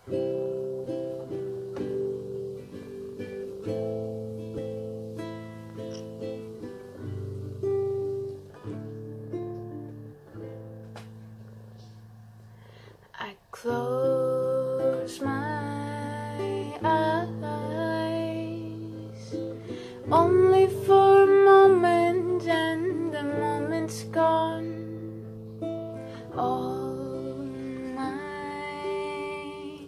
I close my eyes only for a moment, and the moment's gone. All my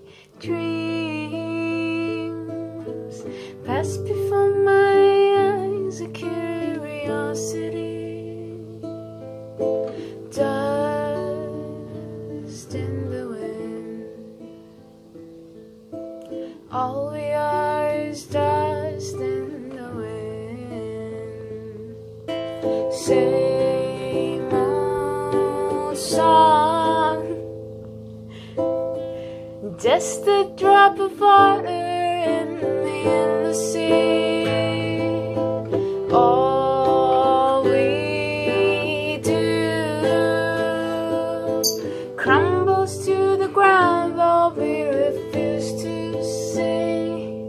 dreams pass before my eyes, a curiosity, dust in the wind. All we are is dust in the wind. Same old song, just a drop of water in the endless sea. All we do crumbles to the ground, though we refuse to see.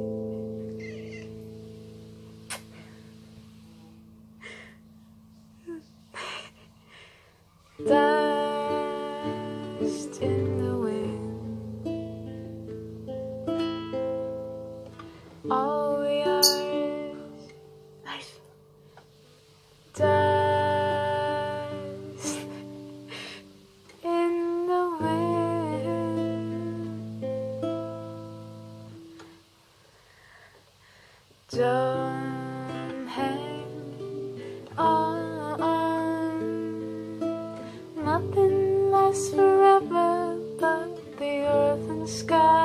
Dust in the wind. All we are is dust in the wind. Don't hang on. Nothing lasts forever but the earth and sky.